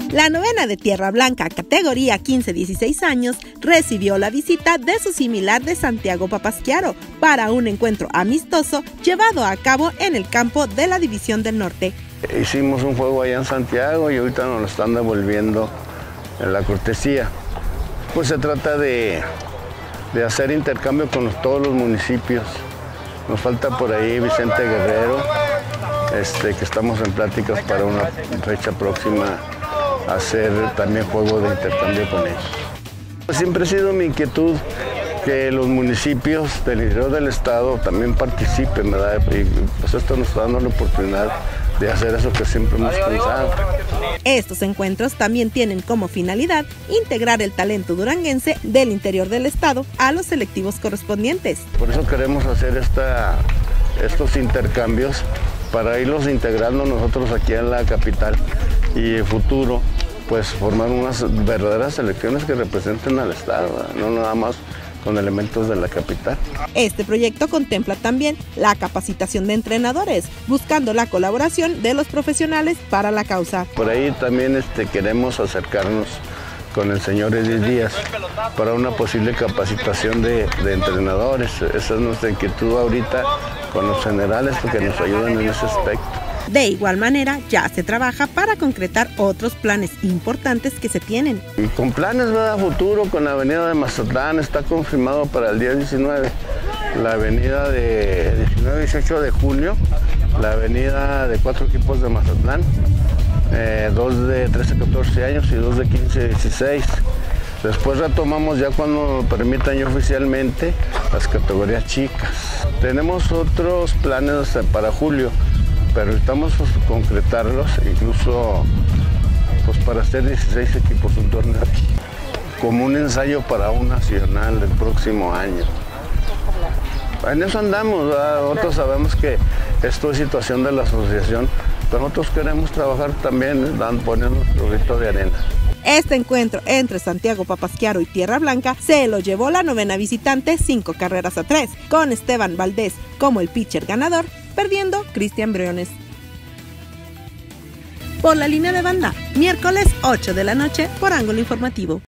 La novena de Tierra Blanca, categoría 15-16 años, recibió la visita de su similar de Santiago Papasquiaro para un encuentro amistoso llevado a cabo en el campo de la División del Norte. Hicimos un juego allá en Santiago y ahorita nos lo están devolviendo en la cortesía. Pues se trata de hacer intercambio con todos los municipios. Nos falta por ahí Vicente Guerrero, que estamos en pláticas para una fecha próxima hacer también juego de intercambio con ellos. Siempre ha sido mi inquietud que los municipios del interior del estado también participen, ¿verdad? Y pues esto nos está dando la oportunidad de hacer eso que siempre hemos pensado. Estos encuentros también tienen como finalidad integrar el talento duranguense del interior del estado a los selectivos correspondientes. Por eso queremos hacer estos intercambios para irlos integrando nosotros aquí en la capital y en futuro pues formar unas verdaderas selecciones que representen al estado, ¿verdad? No nada más con elementos de la capital. Este proyecto contempla también la capacitación de entrenadores, buscando la colaboración de los profesionales para la causa. Por ahí también queremos acercarnos con el señor Edith Díaz para una posible capacitación de entrenadores. Esa es nuestra inquietud ahorita con los generales, porque nos ayudan en ese aspecto. De igual manera, ya se trabaja para concretar otros planes importantes que se tienen. Y con planes a futuro, con la avenida de Mazatlán, está confirmado para el día 19. La avenida de 19-18 de junio, la avenida de 4 equipos de Mazatlán, 2 de 13-14 años y 2 de 15-16. Después retomamos ya cuando nos permitan ya oficialmente las categorías chicas. Tenemos otros planes para julio, pero necesitamos concretarlos, incluso pues, para hacer 16 equipos un torneo aquí, como un ensayo para un nacional del próximo año. En eso andamos, ¿verdad? Nosotros sabemos que esto es situación de la asociación, pero nosotros queremos trabajar también, poniendo nuestro grito de arena. Este encuentro entre Santiago Papasquiaro y Tierra Blanca se lo llevó la novena visitante 5-3, con Esteban Valdés como el pitcher ganador, perdiendo Cristian Briones. Por la línea de banda, miércoles 8 de la noche por Ángulo Informativo.